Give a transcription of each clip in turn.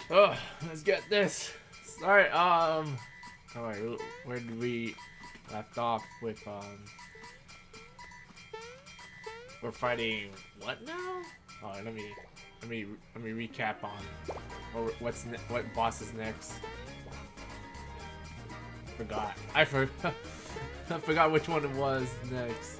Oh, let's get this. Alright, alright, where did we left off with, we're fighting what now? Alright, let me recap on what boss is next. Forgot. I forgot which one it was next.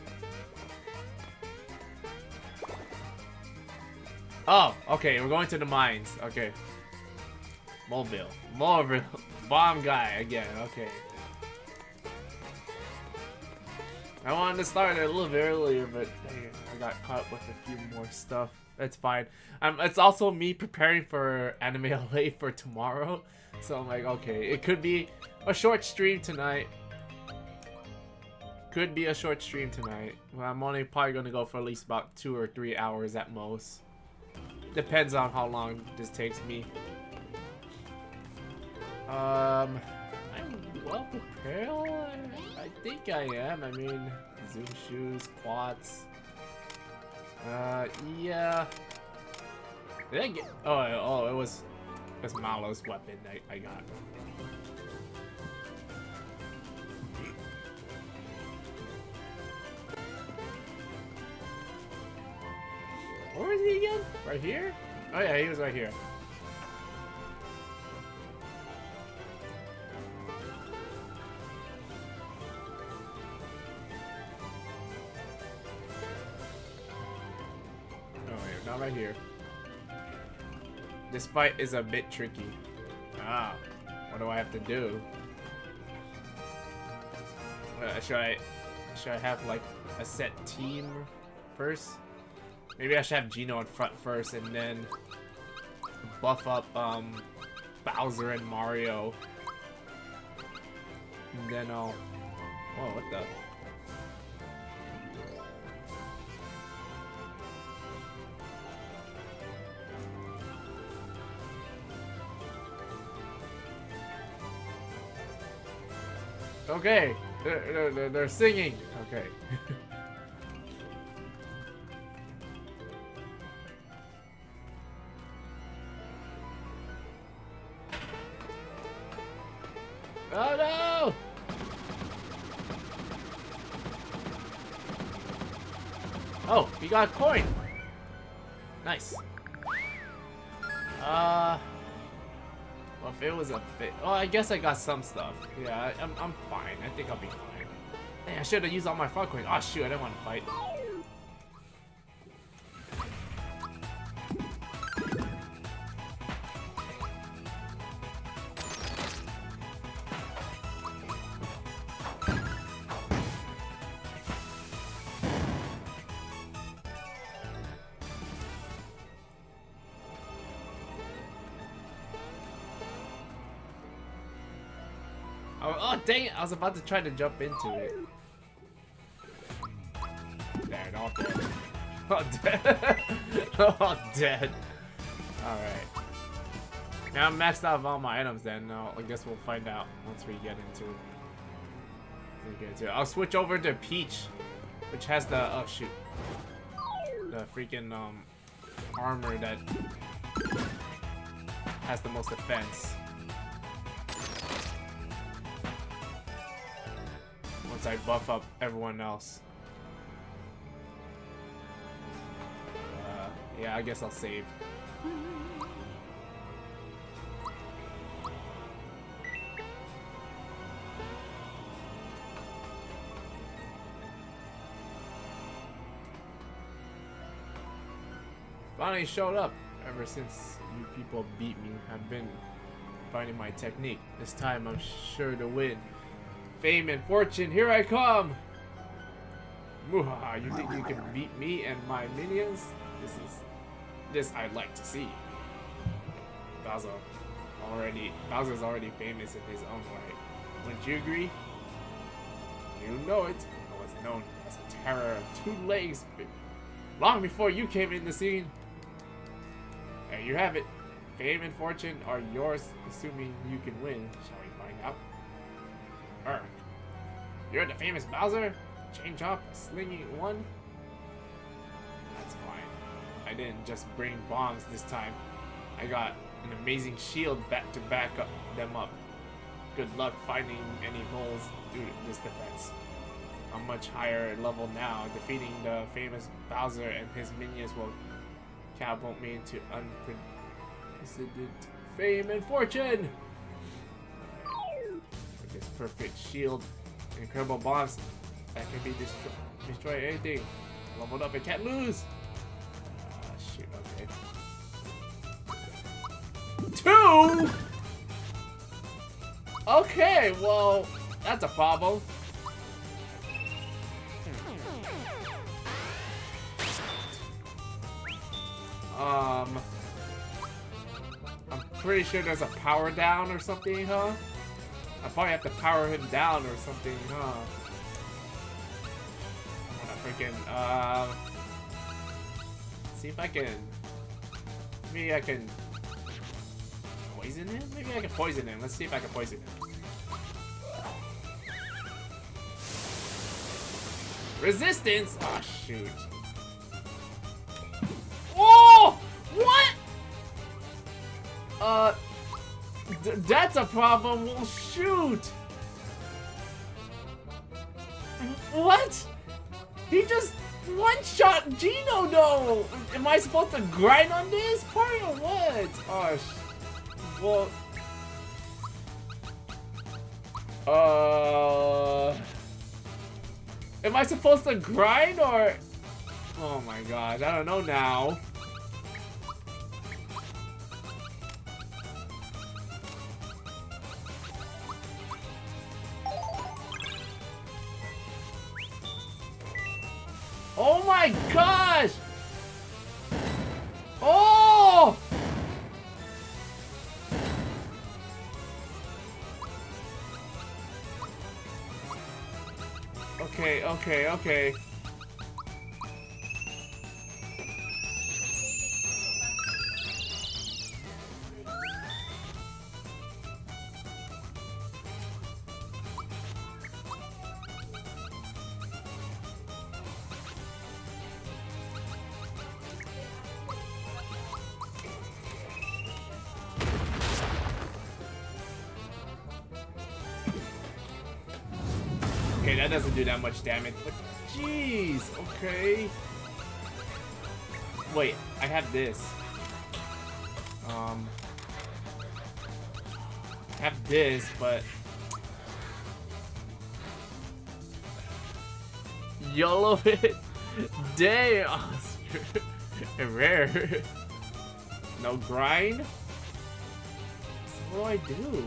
Oh, okay, we're going to the mines. Okay. Mobile. Bomb guy again, okay. I wanted to start it a little bit earlier, but dang, I got caught with a few more stuff. That's fine. It's also me preparing for Anime LA for tomorrow. So I'm like, okay, it could be a short stream tonight. Could be a short stream tonight. Well, I'm only probably going to go for at least about 2 or 3 hours at most. Depends on how long this takes me. I'm well prepared. I think I am. I mean, zoom shoes, quads. Yeah. Did I get? Oh, it was Malo's weapon I got. Where is he again? Right here? Oh yeah, he was right here. Not right here. This fight is a bit tricky. Ah, what do I have to do? Should I have like a set team first? Maybe I should have Gino in front first and then buff up Bowser and Mario. And then I'll... Whoa, what the... Okay, they're singing. Okay. Oh no! Oh, he got a coin. Nice. Well, if it was a bit... Oh, I guess I got some stuff. Yeah, I'm fine. I think I'll be fine. Dang, I should have used all my frog coins. Oh, shoot, I didn't want to fight. Oh, dang it! I was about to try to jump into it. There, all dead. All dead. All dead. Alright. Now I'm maxed out of all my items then. No, I guess we'll find out once we get into it. I'll switch over to Peach, which has the... Oh, shoot. The freaking, armor that has the most defense. Once I buff up everyone else. Yeah, I guess I'll save. Finally showed up. Ever since you people beat me, I've been finding my technique. This time I'm sure to win. Fame and fortune, here I come! Muhaha, you think you can beat me and my minions? This I'd like to see. Bowser's already famous in his own right. Wouldn't you agree? You know it. I was known as a terror of two legs long before you came in the scene. There you have it. Fame and fortune are yours, assuming you can win. Shall we find out? You're the famous Bowser? Chain chomp, slinging one? That's fine. I didn't just bring bombs this time. I got an amazing shield to back them up. Good luck finding any holes through this defense. A much higher level now, defeating the famous Bowser and his minions will catapult me into unprecedented fame and fortune. With this perfect shield and incredible bombs that can be destroy anything. Leveled up and can't lose. Shoot, okay. 2? Okay, well, that's a problem. I'm pretty sure there's a power down or something, huh? I probably have to power him down or something, huh? See if I can. Maybe I can poison him? Maybe I can poison him. Let's see if I can poison him. Resistance? Oh, shoot. Oh! What? That's a problem. Well, shoot. What? He just one-shot Gino, though! Am I supposed to grind on this part or what? Oh, well... Am I supposed to grind or... Oh my gosh, I don't know now. Oh my gosh! Oh! Okay. Okay, that doesn't do that much damage, but jeez, okay. Wait, I have this. I have this, but YOLO it. Damn. Rare. No grind? So what do I do?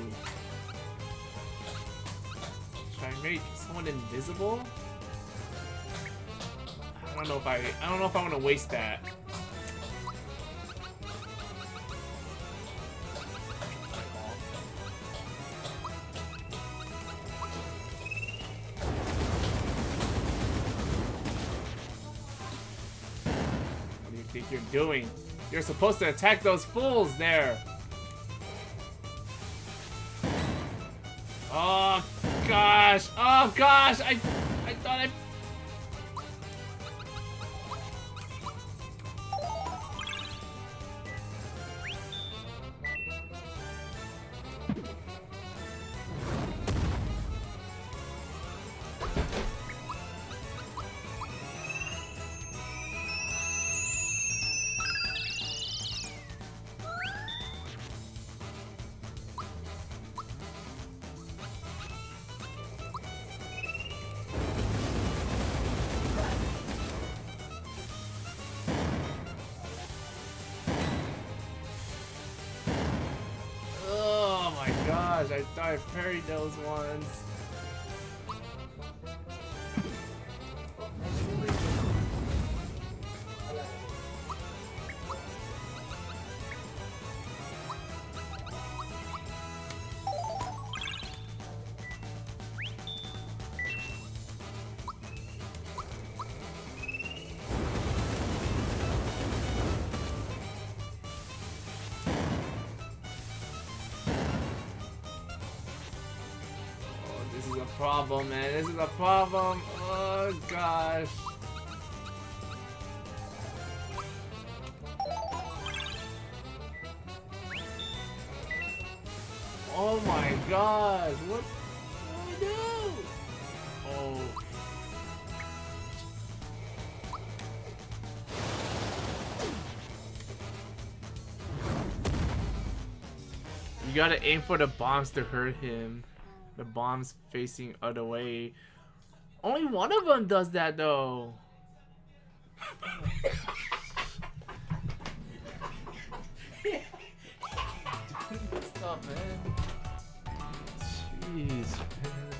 Should I make someone invisible? I don't know if I want to waste that. What do you think you're doing? You're supposed to attack those fools there. Oh gosh! Oh gosh! I thought I... I thought I parried those ones. Problem, man. This is a problem. Oh gosh. Oh my gosh, what do I do? Oh. You gotta aim for the bombs to hurt him. The bombs facing other way. Only one of them does that though. Stop, man. Jeez, man.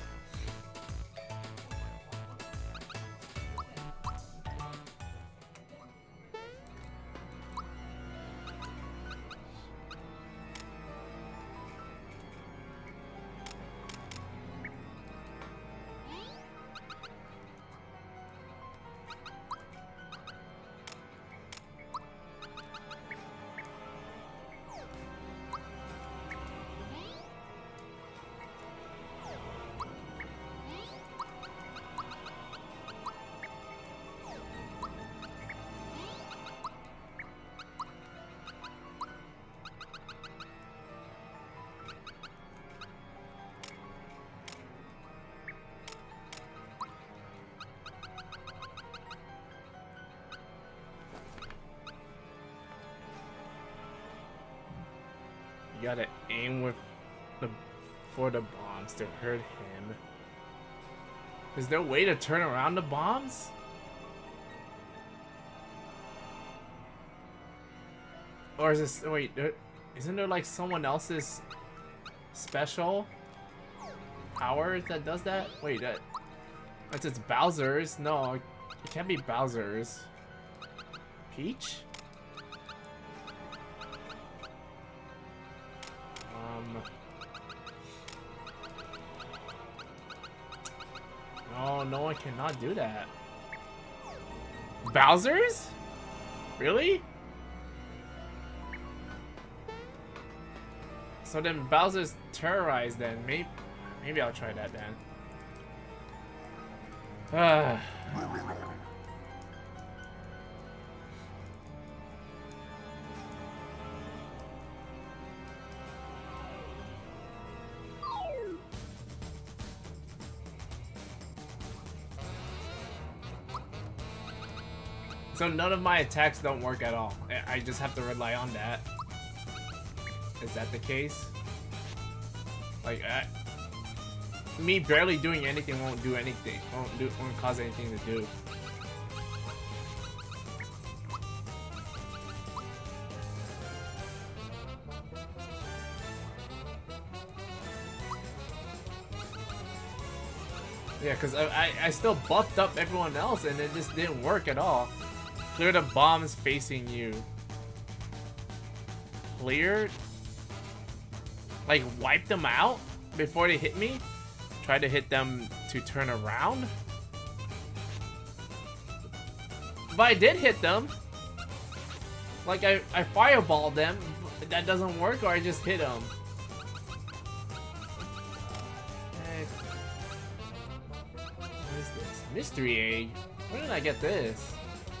You gotta aim with for the bombs to hurt him. Is there a way to turn around the bombs? Or is this, wait, isn't there like someone else's special power that does that? Wait, it's Bowser's? No, it can't be Bowser's. Peach? No, no one cannot do that. Bowser's? Really? So then Bowser's terrorized then. Maybe I'll try that then. So none of my attacks don't work at all. I just have to rely on that. Is that the case? Like, me barely doing anything won't do anything. Won't cause anything to do. Yeah, because I still buffed up everyone else and it just didn't work at all. Clear the bombs facing you. Clear? Like, wipe them out before they hit me? Try to hit them to turn around? But I did hit them. Like, I fireballed them. But that doesn't work, or I just hit them. What is this? Mystery egg? Where did I get this?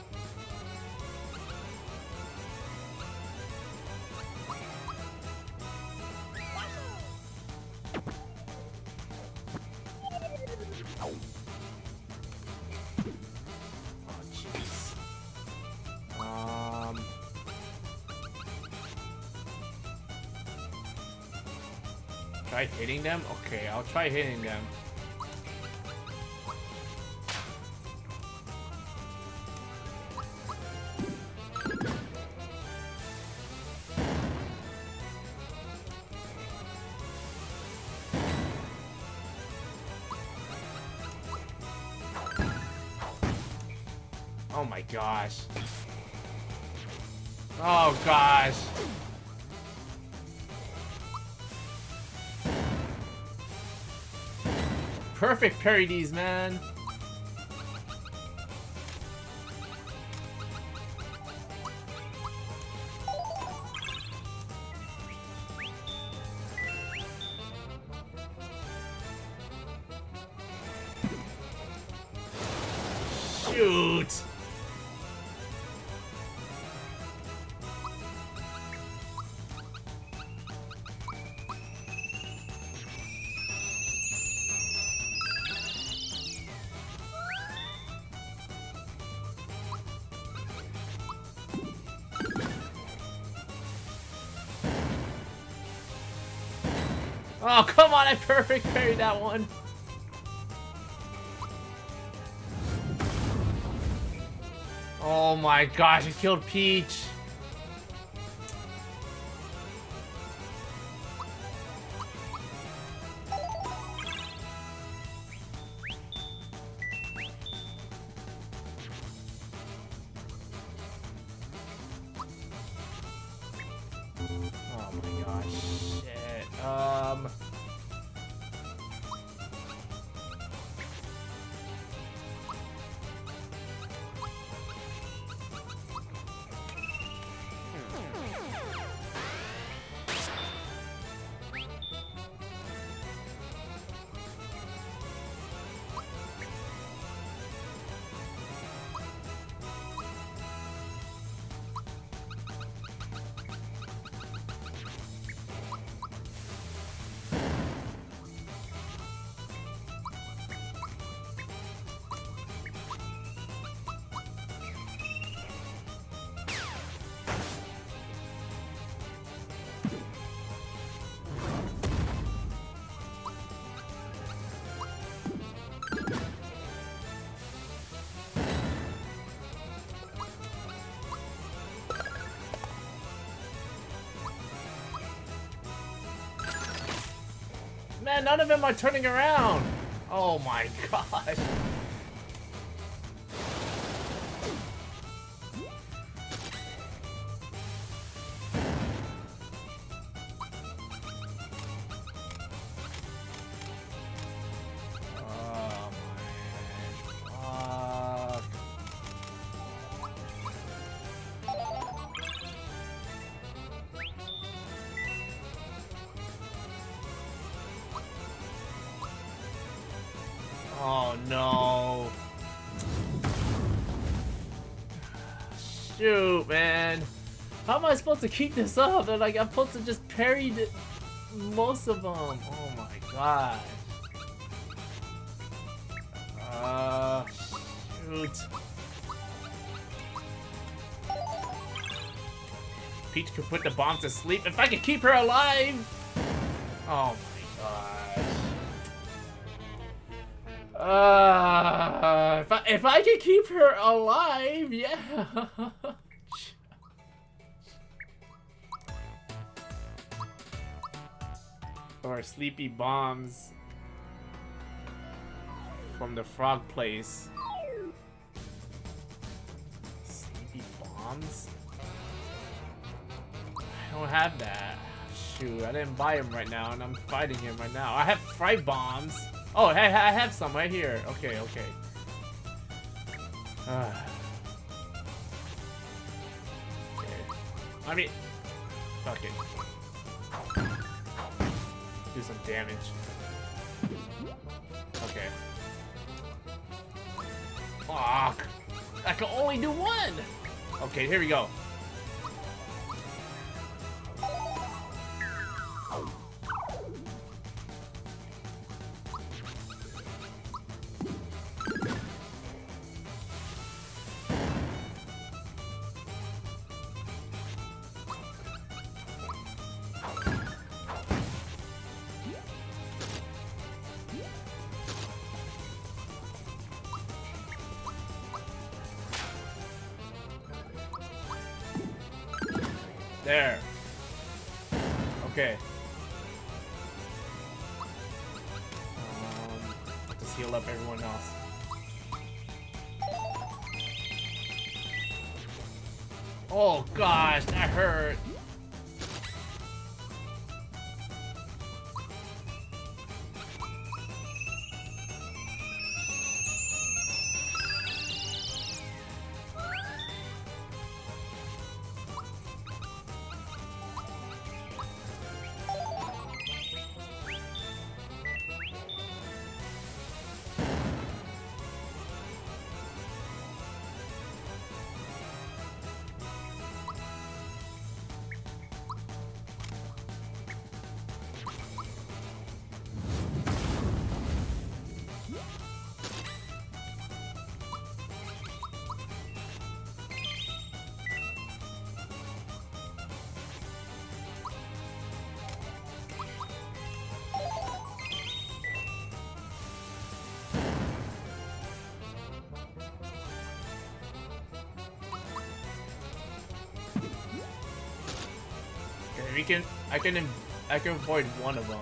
Try hitting them? Okay, I'll try hitting them. Oh my gosh. Oh gosh. Perfect parodies, man. Shoot. Oh, come on, I perfect parried that one. Oh my gosh, I killed Peach. Oh my gosh, shit. Man, none of them are turning around. Oh my gosh. Oh no. Shoot, man. How am I supposed to keep this up? They're like, I'm supposed to just parry most of them. Oh my god. Shoot. Peach could put the bomb to sleep if I could keep her alive. Oh my gosh. If I could keep her alive, yeah. Or sleepy bombs from the frog place. Sleepy bombs? I don't have that. Shoot, I didn't buy him right now, and I'm fighting him right now. I have fright bombs. Oh, hey, I have some right here. Okay, okay. Okay. I mean, fuck it. Do some damage. Okay. Fuck. I can only do one. Okay, here we go. There. Okay. Just heal up everyone else. Oh gosh, that hurt. I can avoid one of them.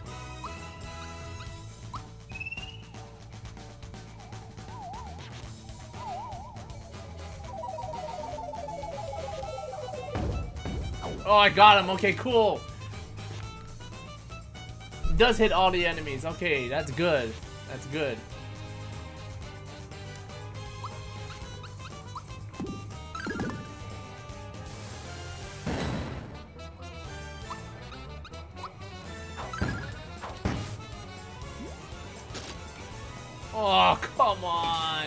Oh, I got him. Okay, cool. Does hit all the enemies. Okay, that's good. That's good. Oh, come on.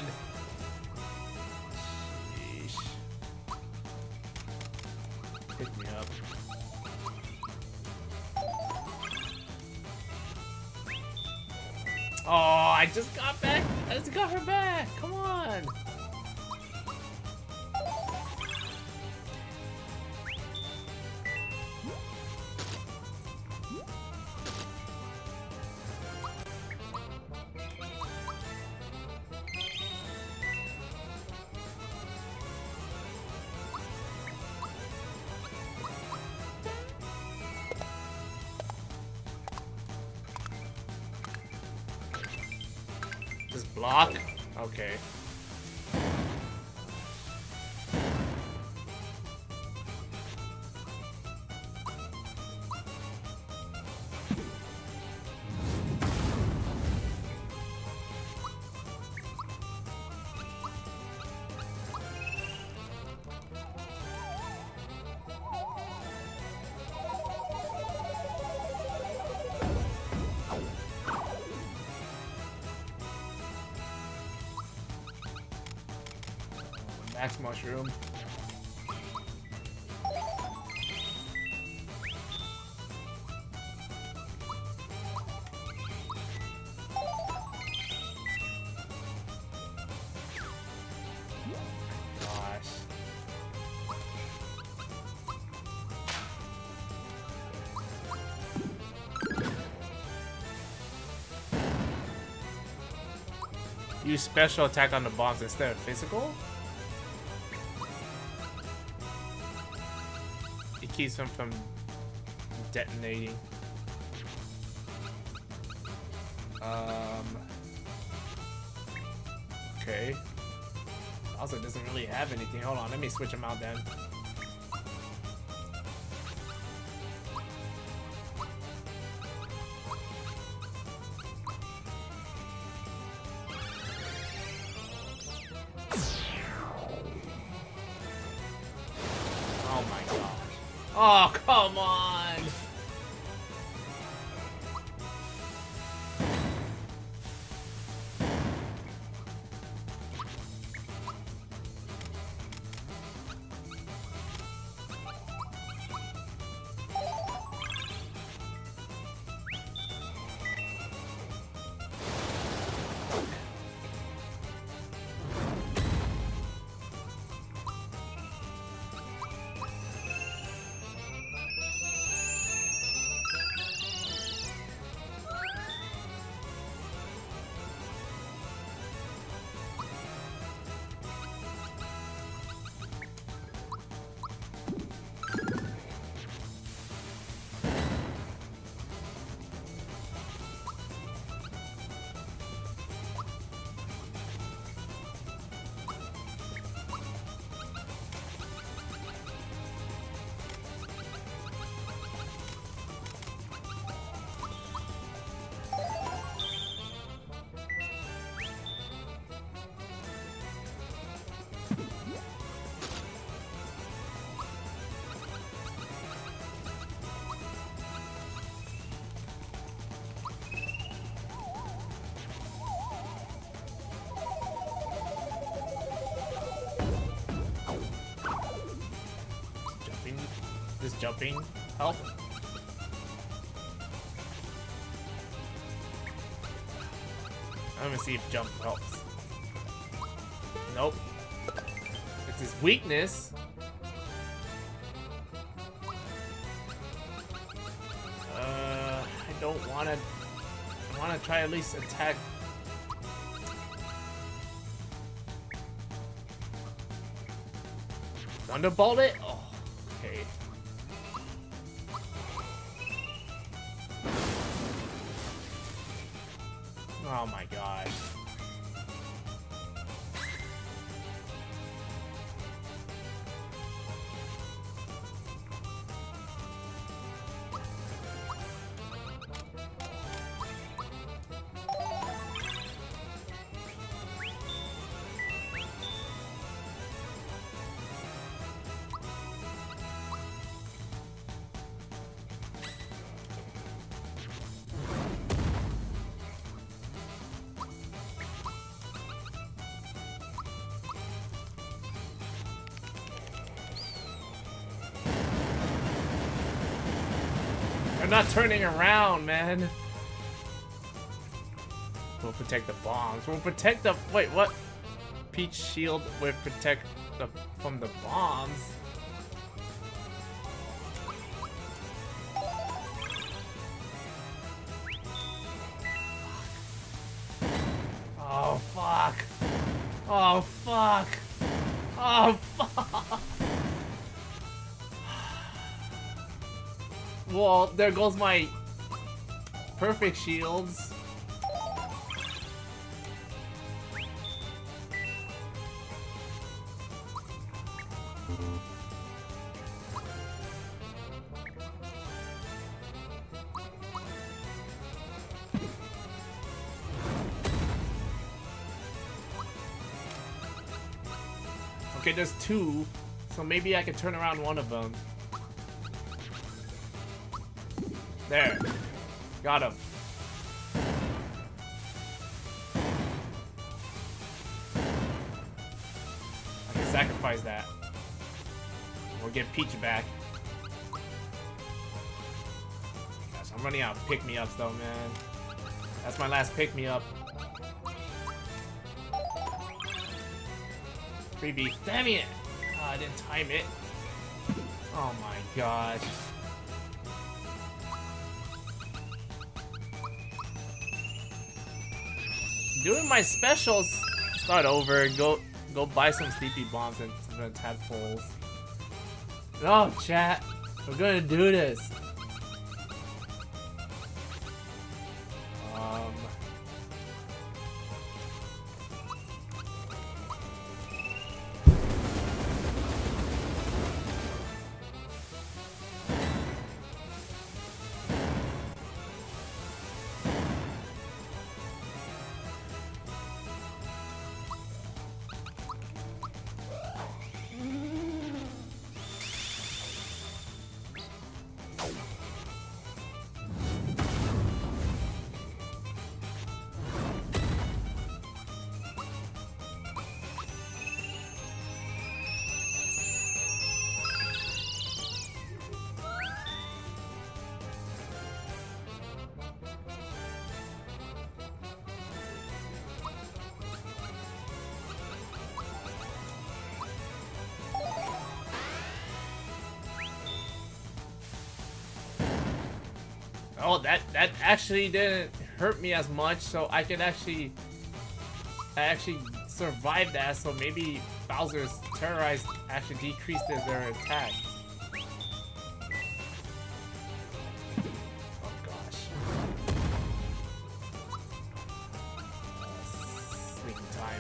Sheesh. Pick me up. Oh, I just got back. I just got her back. Come on. Just block? Okay. Max mushroom. Gosh. Use special attack on the bombs instead of physical? It keeps them from detonating. Okay. Also doesn't really have anything. Hold on, let me switch them out then. Oh my gosh. Oh, come on! Does jumping help? I'm gonna see if jump helps. Nope. It's his weakness. I don't wanna. I wanna try at least attack. Thunderbolt it? Oh, okay. Oh my gosh. I'm not turning around, man. We'll protect the bombs. We'll protect the... Wait, what? Peach shield will protect the from the bombs. Oh, fuck. Oh, fuck. Oh, fuck. Well, there goes my perfect shields. Okay, there's two, so maybe I can turn around one of them. There. Got him. I can sacrifice that. We'll get Peach back. Gosh, I'm running out of pick-me-ups though, man. That's my last pick-me-up. Freebie. Damn it! Oh, I didn't time it. Oh my gosh. Doing my specials. Start over. Go buy some sleepy bombs and some tadpoles. No, chat. We're gonna do this. Oh, that actually didn't hurt me as much, so I actually survived that, so maybe Bowser's terrorized actually decreased their attack. Oh gosh. Sleeping time.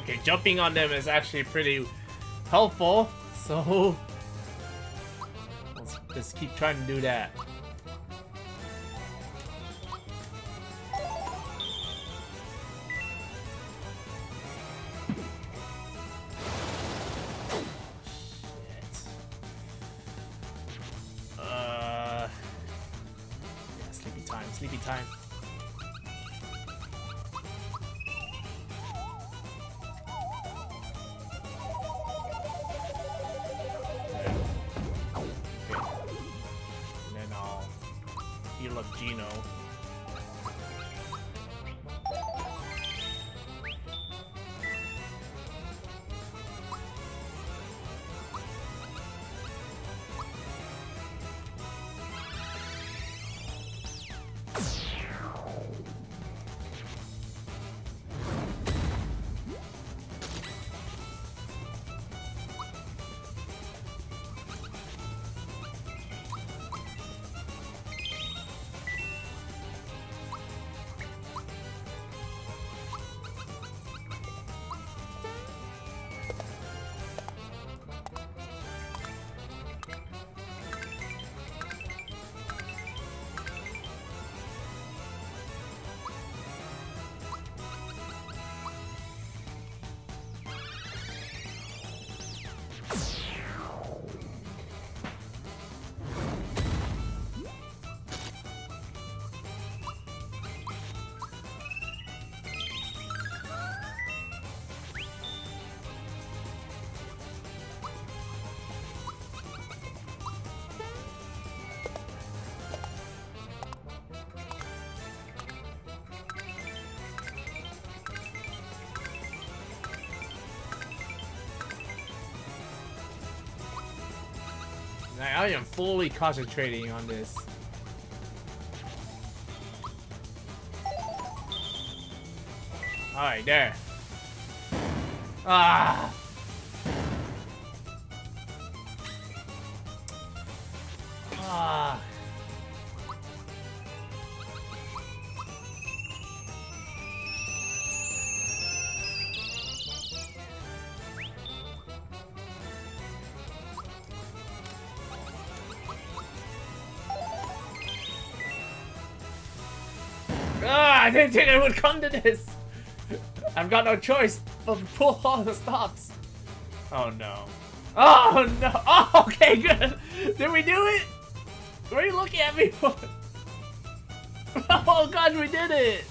Okay, jumping on them is actually pretty helpful, so let's just keep trying to do that. Sleepy time. Okay. And then I'll heal up Gino. I am fully concentrating on this. Alright, there. Ah! Ah! I didn't think it would come to this. I've got no choice but to pull all the stops. Oh no. Oh no. Oh, okay, good. Did we do it? What are you looking at me for? Oh god, we did it.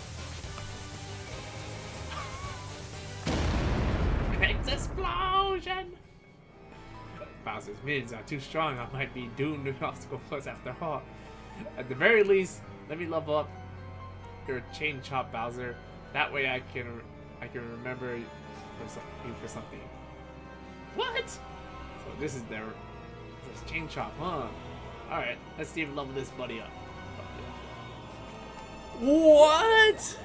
Explosion. Bowser's minions are too strong. I might be doomed to obstacle course after all. At the very least, let me level up your chain chop, Bowser. That way I can remember you for something. What? So this is this chain chop, huh? All right, let's see if level this buddy up. What?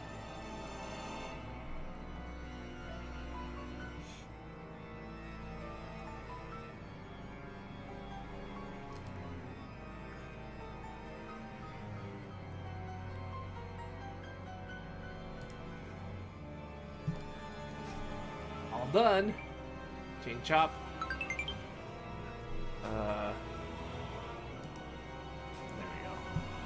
Done. Chain chop. There we go.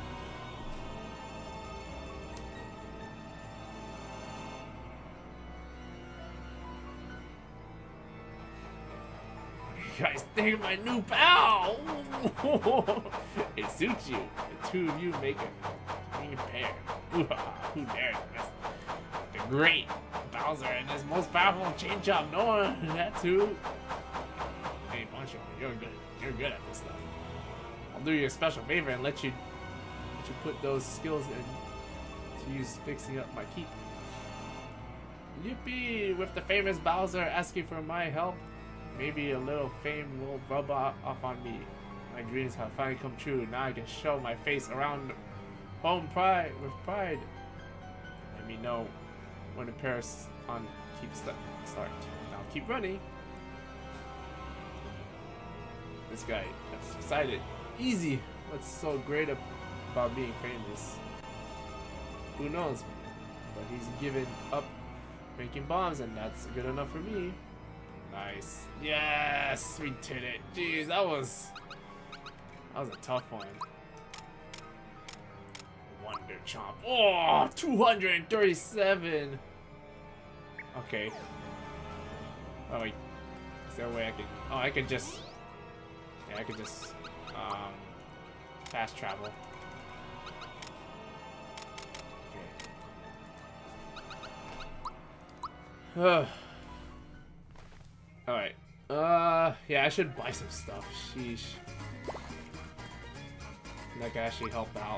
You guys think of my new pal? It suits you. The two of you make a green pair. Who dares? The great Bowser and his most powerful chain chop. No one. That's who. Hey, Poncho, you're good. You're good at this stuff. I'll do you a special favor and let you put those skills in to use fixing up my keep. Yippee! With the famous Bowser asking for my help, maybe a little fame will rub off on me. My dreams have finally come true. Now I can show my face around home with pride. Let me know when the Paris on keep start. Now keep running. This guy that's excited. Easy. What's so great about being famous? Who knows? But he's given up making bombs, and that's good enough for me. Nice. Yes, we did it. Jeez, that was a tough one. Wonder Chomp. Oh, 237. Okay. Oh wait. Is there a way I can? Oh, I could just. Yeah, I could just fast travel. Okay. All right. Yeah, I should buy some stuff. Sheesh. That could actually help out.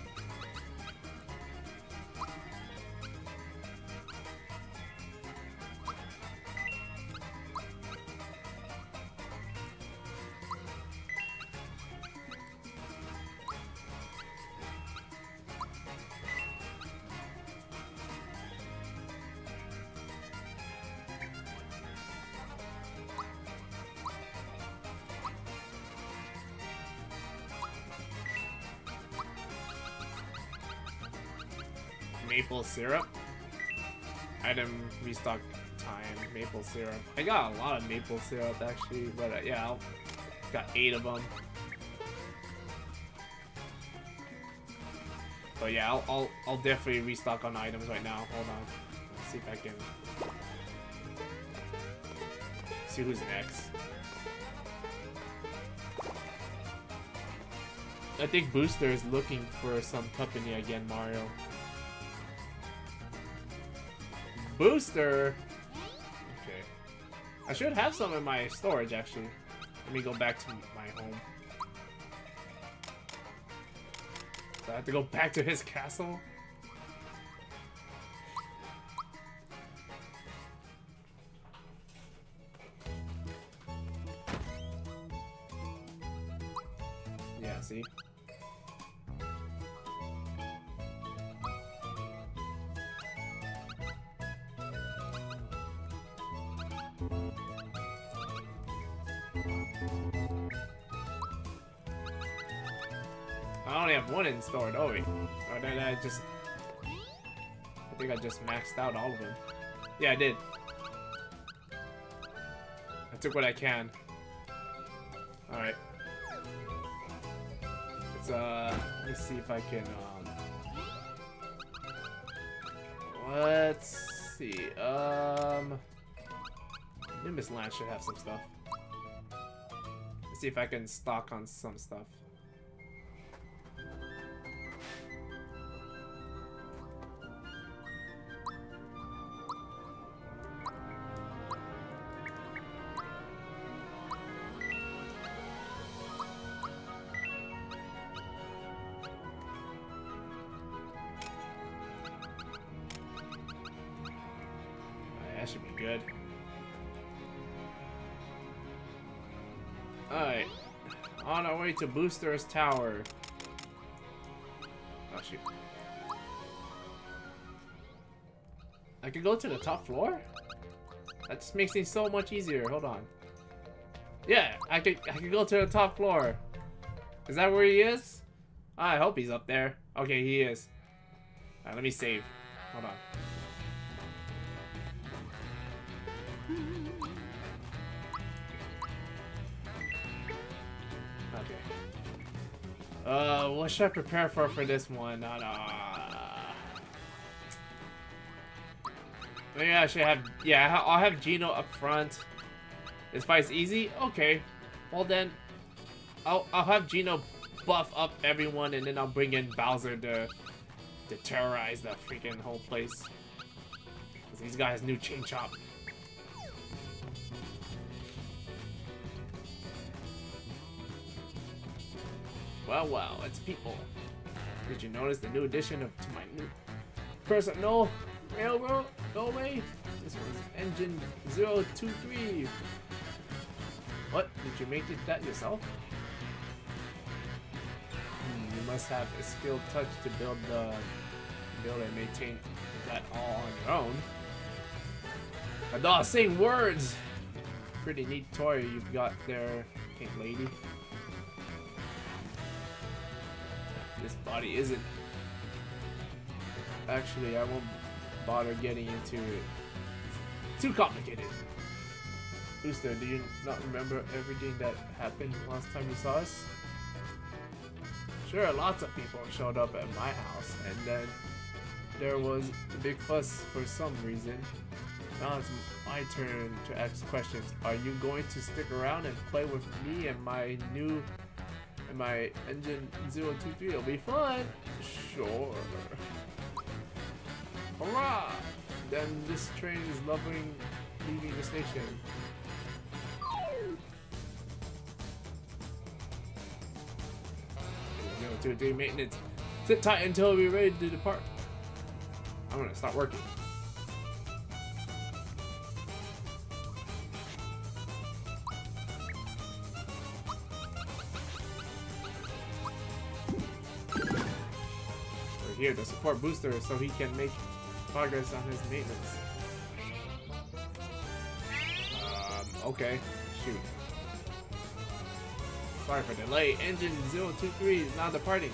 Maple syrup. Item restock time. Maple syrup. I got a lot of maple syrup actually, but yeah, got 8 of them. But yeah, I'll definitely restock on items right now. Hold on. Let's see if I can see who's next. I think Booster is looking for some company again, Mario. Booster? Okay. I should have some in my storage, actually. Let me go back to my home. So I have to go back to his castle? Yeah, see? I only have 1 in stored. Oh wait. Oh, then I think I just maxed out all of them. Yeah, I did. I took what I can. Alright. Let's me see if I can let's see. Nimbus Land should have some stuff. Let's see if I can stock on some stuff. That should be good. Alright. On our way to Booster's Tower. Oh shoot. I could go to the top floor? That just makes things so much easier. Hold on. Yeah, I could go to the top floor. Is that where he is? I hope he's up there. Okay, he is. Alright, let me save. Hold on. What should I prepare for this one? Maybe I should have, yeah, I'll have Gino up front. This fight's easy? Okay. Well then, I'll have Gino buff up everyone, and then I'll bring in Bowser to terrorize the freaking whole place. 'Cause he's got his new Chain Chomp. Well, it's people. Did you notice the new addition to my new person? No, railroad, go away. This one's engine 023. What? Did you make that yourself? You must have a skilled touch to build and maintain that all on your own. A dog saying words. Pretty neat toy you've got there, pink lady. This body isn't. Actually, I won't bother getting into it. Too complicated. Booster, do you not remember everything that happened last time you saw us? Sure, lots of people showed up at my house, and then there was a big fuss for some reason. Now it's my turn to ask questions. Are you going to stick around and play with me and my engine 023? It'll be fun. Sure. Hurrah! Then this train is leaving the station. 023 maintenance. Sit tight until we're ready to depart. I'm gonna start working. We're here to support Booster so he can make progress on his maintenance. Okay. Shoot. Sorry for delay. Engine 023 is now departing.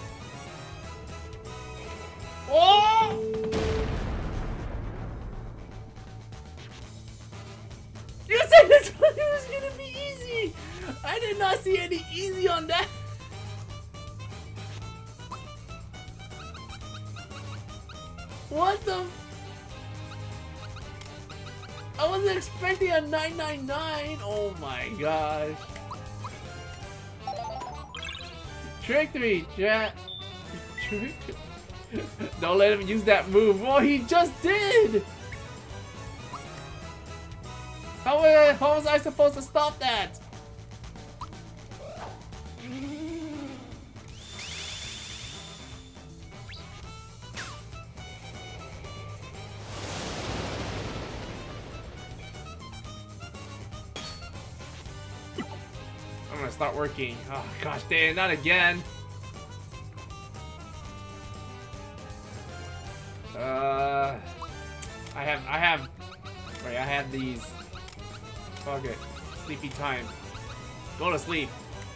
Oh! You said this one was gonna be easy! I did not see any easy on that! What the? I wasn't expecting a 999! Oh my gosh. Tricked me, chat. Tricked me. Don't let him use that move. Oh, he just did! How was I supposed to stop that? I'm gonna start working. Oh gosh dang, not again. I have these. Fuck it. Sleepy time. Go to sleep.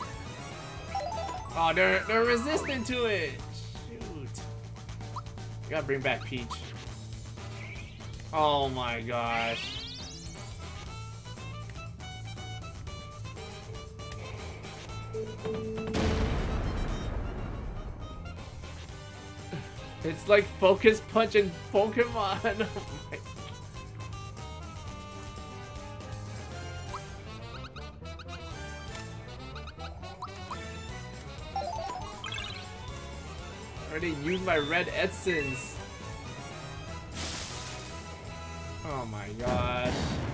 Oh, they're resistant to it. Shoot. I gotta bring back Peach. Oh my gosh. It's like Focus Punch and Pokemon. Oh my. I already used my red essence. Oh my god.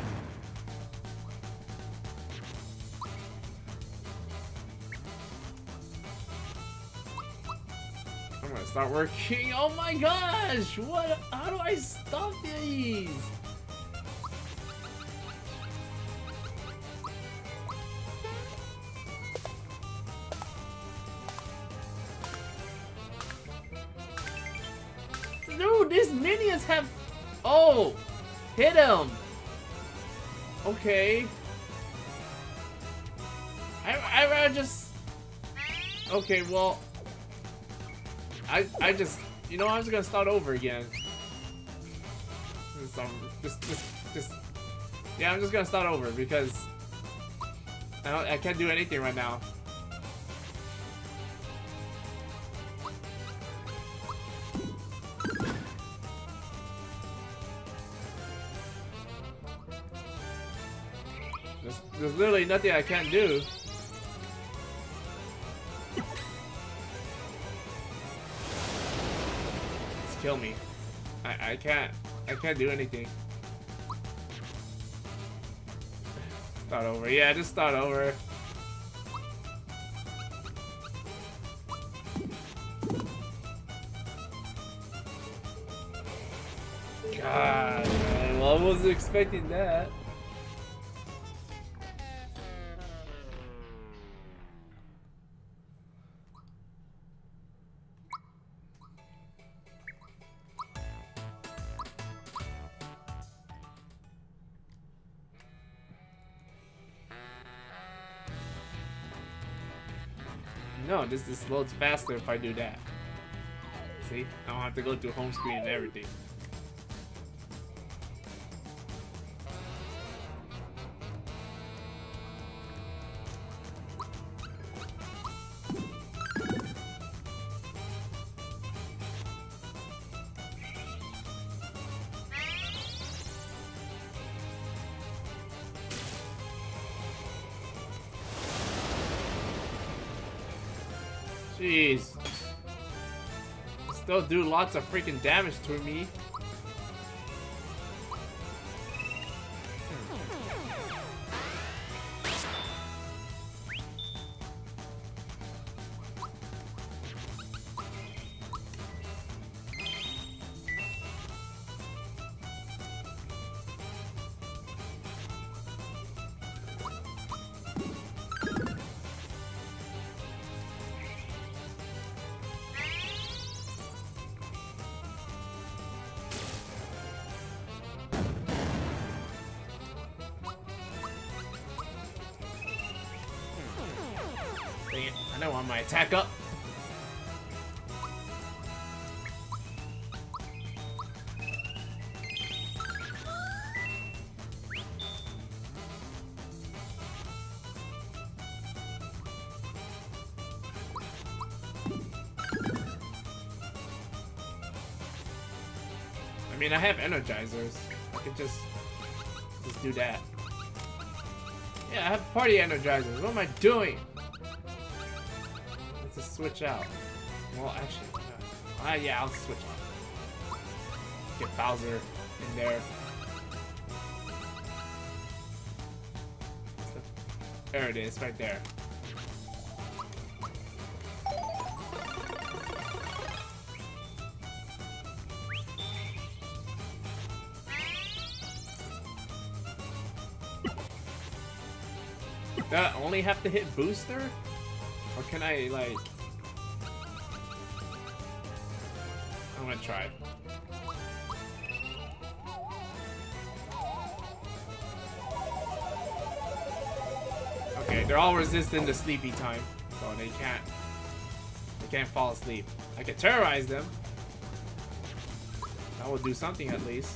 I'm gonna start working. Oh my gosh! What? How do I stop these? Dude, these minions have... Oh! Hit him! Okay. I rather just... Okay, well... I just... You know, I'm just gonna start over again. Yeah, I'm just gonna start over because... I can't do anything right now. There's literally nothing I can't do. Just kill me. I can't do anything. Start over. Yeah, just start over. God, man. Well, I wasn't expecting that. No, this loads faster if I do that. See? I don't have to go to home screen and everything. Jeez. Still do lots of freaking damage to me. Dang it, I don't want my attack up. I mean, I have energizers. I could just do that. Yeah, I have party energizers. What am I doing? Let's just switch out. Well, actually, yeah, I'll switch on. Get Bowser in there. There it is, right there. Do I only have to hit booster? Or can I, like... I'm gonna try. Okay, they're all resistant to sleepy time. So they can't fall asleep. I can terrorize them. That will do something at least.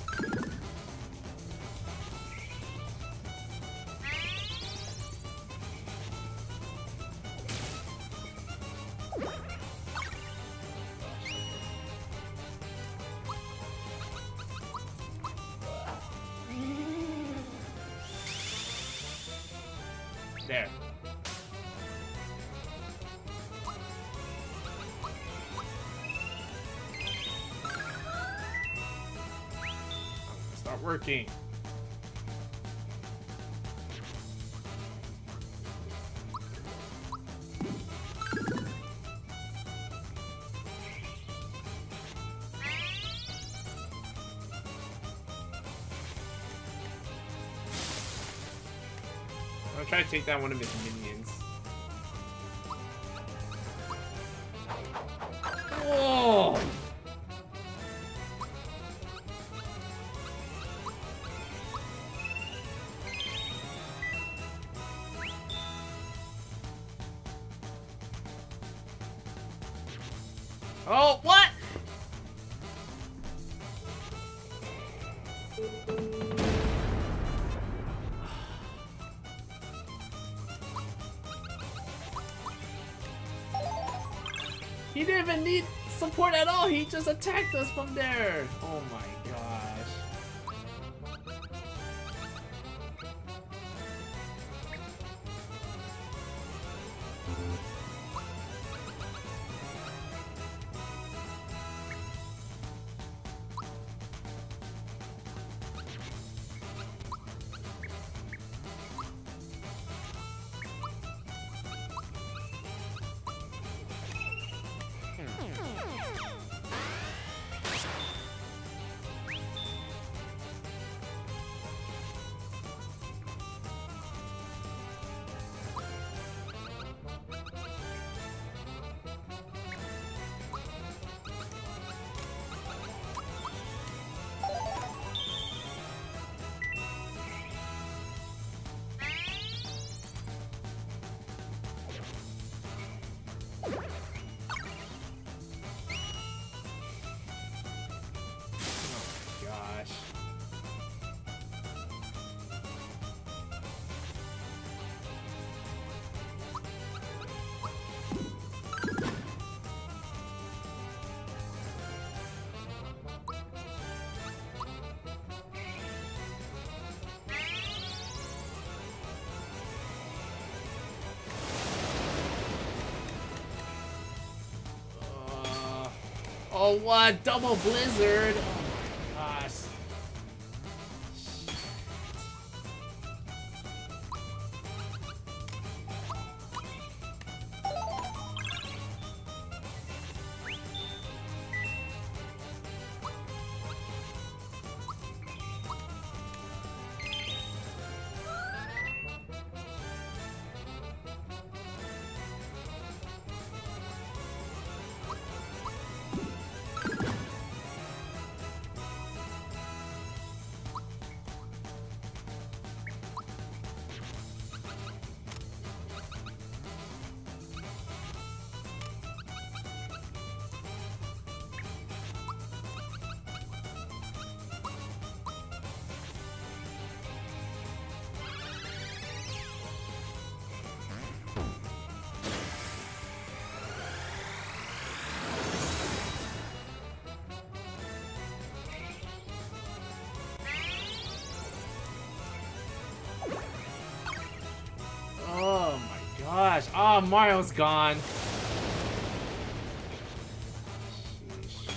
There. Start working. I'll try to take down one of his minions. Whoa! Oh, what? He didn't even need support at all. He just attacked us from there. Oh my gosh. Oh, what? Double blizzard? Oh my gosh. Oh my gosh. Oh, Mario's gone. Sheesh.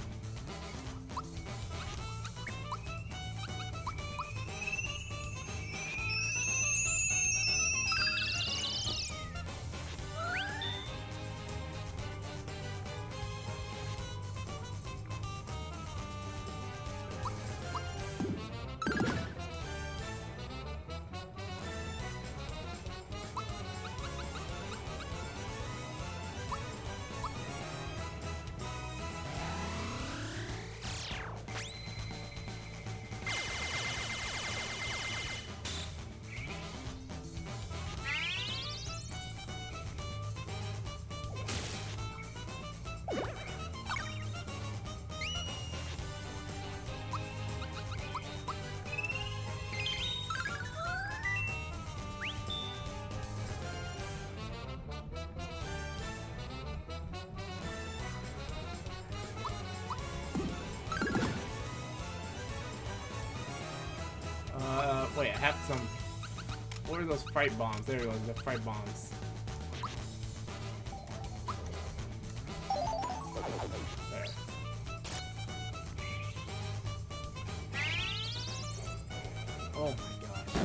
Wait, I have some. What are those fright bombs? There we go, the fright bombs. There. Oh my god.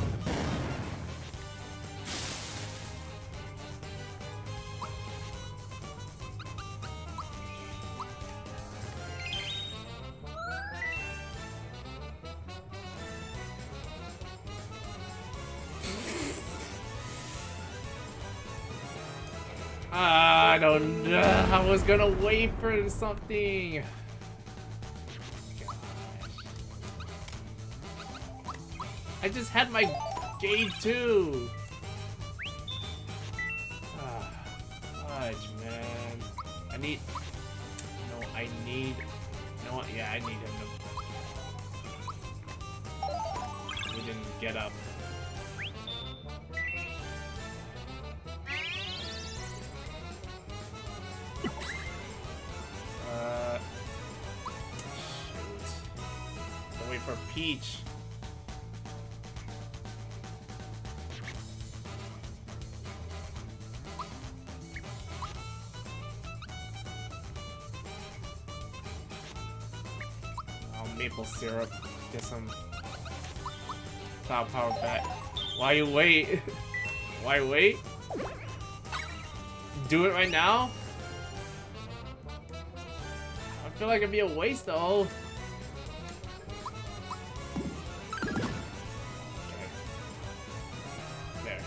I don't know. I was gonna wait for something. Gosh. I just had my game too. Fudge, man. I need. No, I need. You know what? Yeah, I need him to. He didn't get up. Shoot. Wait for Peach. Maple syrup. Get some cloud power back. Why you wait? Why wait? Do it right now? I feel like it'd be a waste though. Okay. There.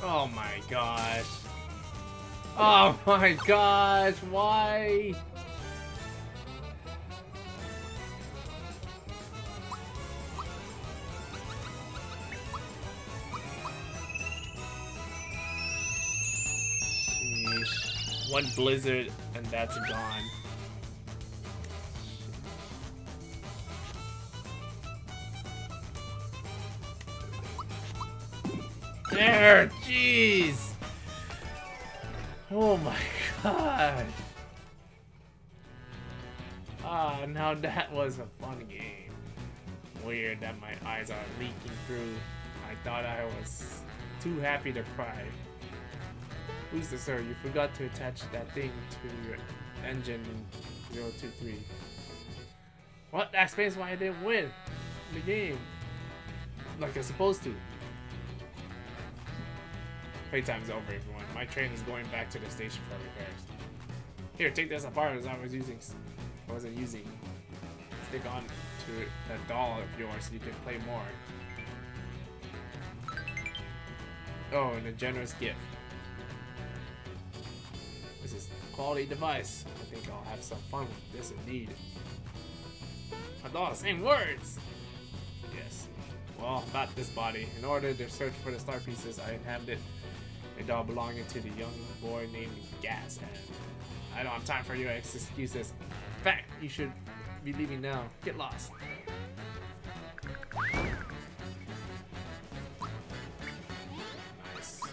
Oh my gosh. Oh my gosh, why? Sheesh. One blizzard and that's gone. There, jeez. Oh my god. Ah, now that was a fun game. Weird that my eyes are leaking through. I thought I was too happy to cry. Who's the sir? You forgot to attach that thing to your engine 023. What? That explains why I didn't win the game. Like I'm supposed to. Playtime's over, everyone. My train is going back to the station for repairs. Here, take this apart as I wasn't using. Stick on to that doll of yours so you can play more. Oh, and a generous gift. This is a quality device. I think I'll have some fun with this indeed. A doll, same words! Yes. Well, about this body. In order to search for the star pieces, I inhabited a doll belonging to the young boy named Gas, and I don't have time for your excuses. In fact, you should be leaving now. Get lost. Nice.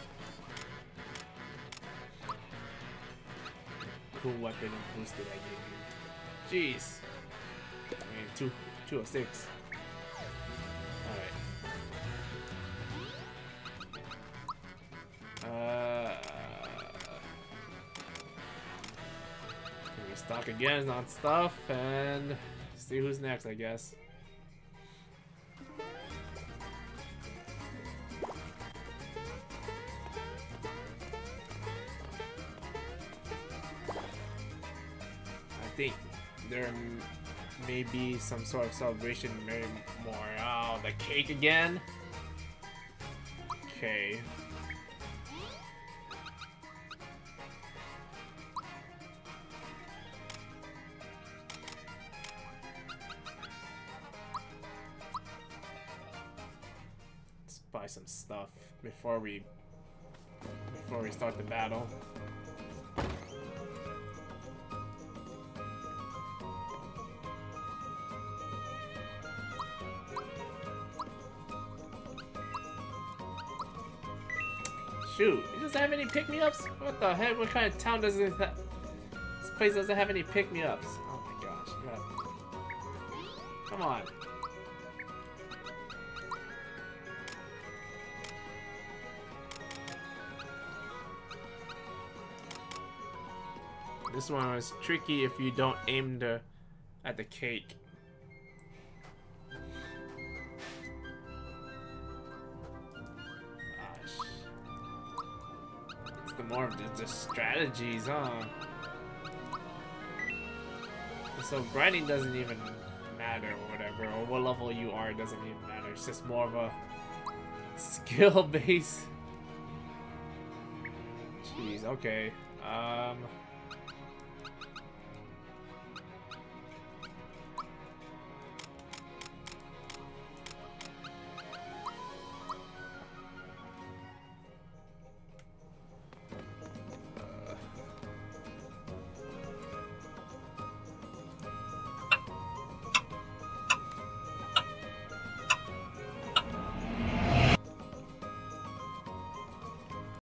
Cool weapon and booster I gave you. Jeez. I mean, 206. Restock again on stuff and see who's next, I guess. I think there may be some sort of celebration, maybe more. Oh, the cake again? Okay. Buy some stuff before we start the battle. Shoot, it doesn't have any pick-me-ups? What the heck? What kind of town does it have? This place doesn't have any pick-me-ups. Oh my gosh. Come on. This one was tricky if you don't aim at the cake. Gosh. It's the more of the strategies, huh? So grinding doesn't even matter or whatever, or what level you are doesn't even matter. It's just more of a skill base. Jeez, okay.